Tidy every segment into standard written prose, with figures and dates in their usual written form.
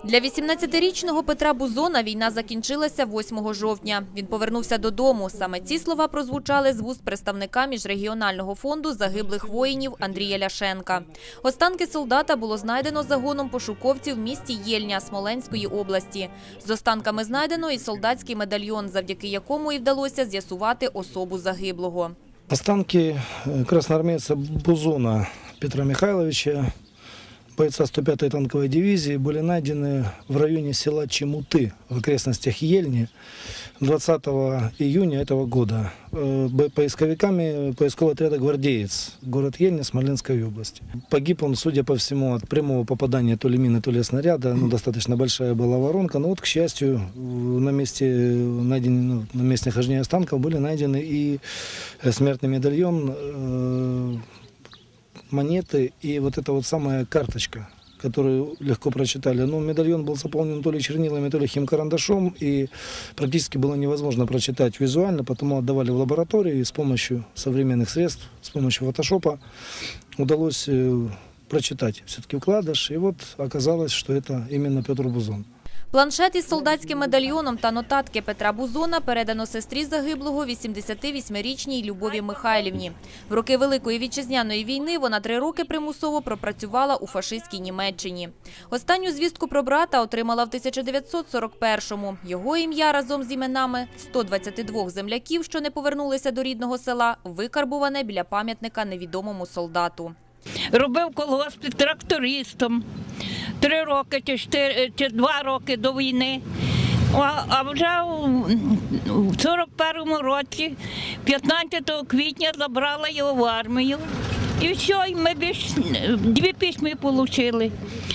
Для 18-річного Петра Бузона війна закінчилася 8 жовтня. Він повернувся додому. Саме ці слова прозвучали з вуст представника міжрегіонального фонду загиблих воїнів Андрія Ляшенка. Останки солдата було знайдено загоном пошуковців в місті Єльня Смоленської області. З останками знайдено і солдатський медальйон, завдяки якому і вдалося з'ясувати особу загиблого. Останки красноармейца Бузона Петра Михайловича, бойца 105-й танковой дивизии, были найдены в районе села Чемуты в окрестностях Ельни 20 июня этого года поисковиками поискового отряда «Гвардеец», город Ельня, Смоленской области. Погиб он, судя по всему, от прямого попадания то ли мины, то ли снаряда. Достаточно большая была воронка, но вот, к счастью, на месте нахождения останков были найдены и смертный медальон, монеты и вот эта вот самая карточка, которую легко прочитали. Но медальон был заполнен то ли чернилами, то ли химкарандашом, и практически было невозможно прочитать визуально, потому отдавали в лабораторию, и с помощью современных средств, с помощью фотошопа удалось прочитать все-таки вкладыш, и вот оказалось, что это именно Петр Бузон. Планшет із солдатським медальйоном та нотатки Петра Бузона передано сестрі загиблого 88-річній Любові Михайлівні. В роки Великої Вітчизняної війни вона 3 роки примусово пропрацювала у фашистській Німеччині. Останню звістку про брата отримала в 1941-му. Його ім'я разом з іменами 122 земляків, що не повернулися до рідного села, викарбуване біля пам'ятника невідомому солдату. Робив в колгоспі трактористом 3 роки чи 2 роки до війни. А вже в 41-му році, 15 квітня, забрала його в армію. І все, і ми 2 письми отримали.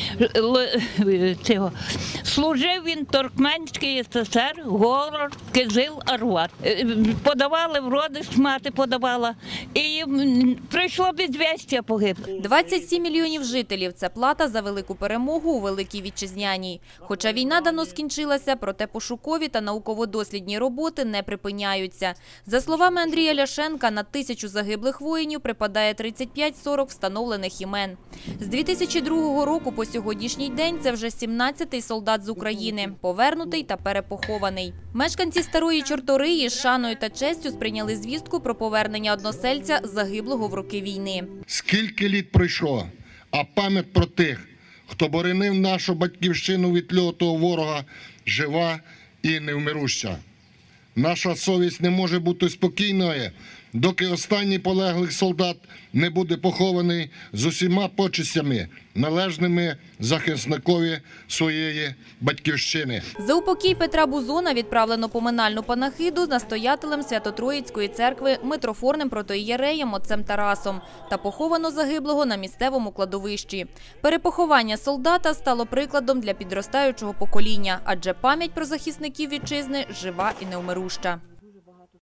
Служив він Туркменський СССР, город Кизил-Арват. Подавали в родич, мати подавала. І прийшло безвістя, погиб. 27 мільйонів жителів – це плата за велику перемогу у Великій Вітчизняній. Хоча війна давно скінчилася, проте пошукові та науково-дослідні роботи не припиняються. За словами Андрія Ляшенка, на 1000 загиблих воїнів припадає 35-40 встановлених імен. З 2002 року по сьогоднішній день це вже 17-й солдат з України, повернутий та перепохований. Мешканці Старої Чорториї з шаною та честю сприйняли звістку про повернення односельця, загиблого в роки війни. Скільки літ пройшло, а пам'ять про тих, хто боронив нашу батьківщину від лютого ворога, жива і невмируща. Наша совість не може бути спокійною, доки останній полеглий солдат не буде похований з усіма почестями, належними захисникові своєї батьківщини. За упокій Петра Бузона відправлено поминальну панахиду настоятелем Свято-Троїцької церкви митрофорним протоієреєм отцем Тарасом та поховано загиблого на місцевому кладовищі. Перепоховання солдата стало прикладом для підростаючого покоління, адже пам'ять про захисників вітчизни жива і неумируща.